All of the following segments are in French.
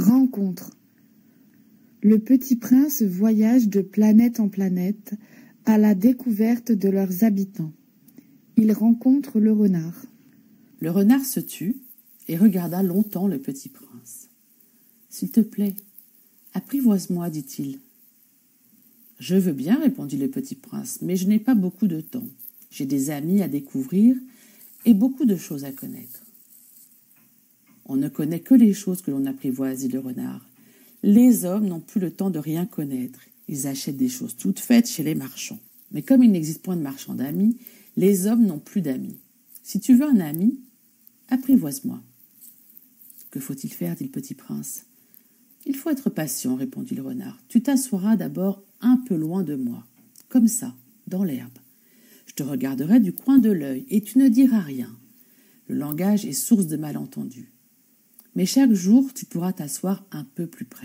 Rencontre. Le petit prince voyage de planète en planète à la découverte de leurs habitants. Il rencontre le renard. Le renard se tut et regarda longtemps le petit prince. « S'il te plaît, apprivoise-moi, dit-il. »« Je veux bien, répondit le petit prince, mais je n'ai pas beaucoup de temps. J'ai des amis à découvrir et beaucoup de choses à connaître. »« On ne connaît que les choses que l'on apprivoise, dit le renard. Les hommes n'ont plus le temps de rien connaître. Ils achètent des choses toutes faites chez les marchands. Mais comme il n'existe point de marchands d'amis, les hommes n'ont plus d'amis. Si tu veux un ami, apprivoise-moi. »« Que faut-il faire, dit le petit prince. »« Il faut être patient, répondit le renard. Tu t'assoiras d'abord un peu loin de moi, comme ça, dans l'herbe. Je te regarderai du coin de l'œil et tu ne diras rien. Le langage est source de malentendus. Mais chaque jour, tu pourras t'asseoir un peu plus près. »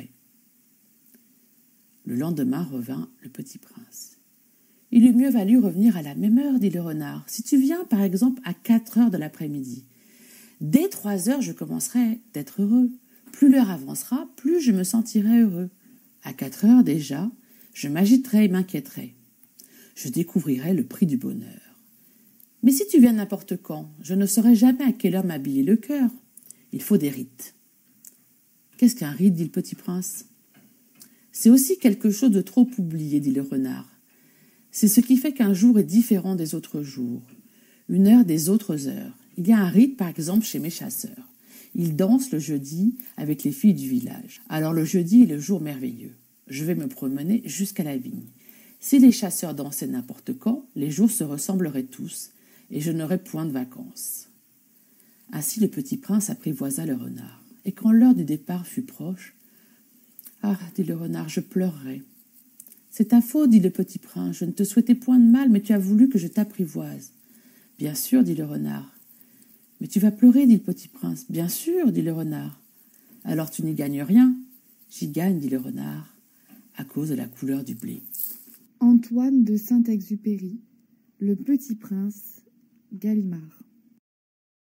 Le lendemain revint le petit prince. « Il eût mieux valu revenir à la même heure, dit le renard. Si tu viens, par exemple, à 4 heures de l'après-midi. Dès 3 heures, je commencerai d'être heureux. Plus l'heure avancera, plus je me sentirai heureux. À 4 heures déjà, je m'agiterai et m'inquiéterai. Je découvrirai le prix du bonheur. Mais si tu viens n'importe quand, je ne saurai jamais à quelle heure m'habiller le cœur. Il faut des rites. »« Qu'est-ce qu'un rite, dit le petit prince. »« C'est aussi quelque chose de trop oublié, dit le renard. C'est ce qui fait qu'un jour est différent des autres jours, une heure des autres heures. Il y a un rite, par exemple, chez mes chasseurs. Ils dansent le jeudi avec les filles du village. Alors le jeudi est le jour merveilleux. Je vais me promener jusqu'à la vigne. Si les chasseurs dansaient n'importe quand, les jours se ressembleraient tous, et je n'aurais point de vacances. » Ainsi le petit prince apprivoisa le renard. Et quand l'heure du départ fut proche, « Ah, dit le renard, je pleurerai. »« C'est ta faute, dit le petit prince, je ne te souhaitais point de mal, mais tu as voulu que je t'apprivoise. »« Bien sûr, dit le renard. »« Mais tu vas pleurer, dit le petit prince. »« Bien sûr, dit le renard. »« Alors tu n'y gagnes rien. »« J'y gagne, dit le renard, à cause de la couleur du blé. » Antoine de Saint-Exupéry, Le Petit Prince, Gallimard.